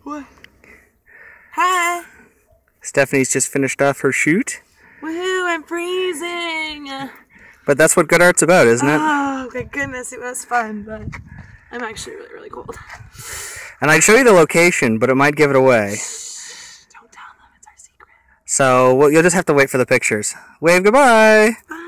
What? Hi. Stephanie's just finished off her shoot. Woohoo, I'm freezing. But that's what good art's about, isn't it? Oh, my goodness, it was fun, but I'm actually really, really cold. And I'd show you the location, but it might give it away. Don't tell them, it's our secret. So you'll just have to wait for the pictures. Wave goodbye! Bye.